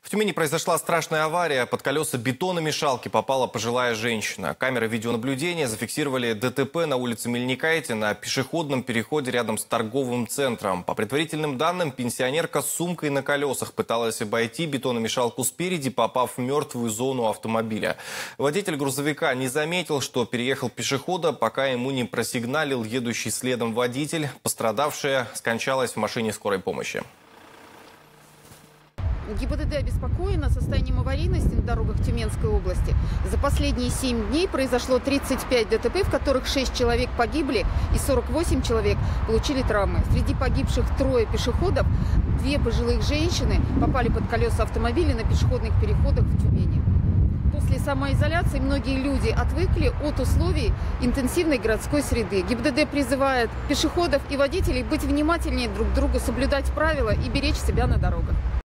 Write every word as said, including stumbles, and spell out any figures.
В Тюмени произошла страшная авария. Под колеса бетономешалки попала пожилая женщина. Камеры видеонаблюдения зафиксировали ДТП на улице Мельникайте на пешеходном переходе рядом с торговым центром. По предварительным данным, пенсионерка с сумкой на колесах пыталась обойти бетономешалку спереди, попав в мертвую зону автомобиля. Водитель грузовика не заметил, что переехал пешехода, пока ему не просигналил едущий следом водитель. Пострадавшая скончалась в машине скорой помощи. ГИБДД обеспокоена состоянием аварийности на дорогах Тюменской области. За последние семь дней произошло тридцать пять ДТП, в которых шесть человек погибли и сорок восемь человек получили травмы. Среди погибших трое пешеходов, две пожилых женщины попали под колеса автомобиля на пешеходных переходах в Тюмени. После самоизоляции многие люди отвыкли от условий интенсивной городской среды. ГИБДД призывает пешеходов и водителей быть внимательнее друг к другу, соблюдать правила и беречь себя на дорогах.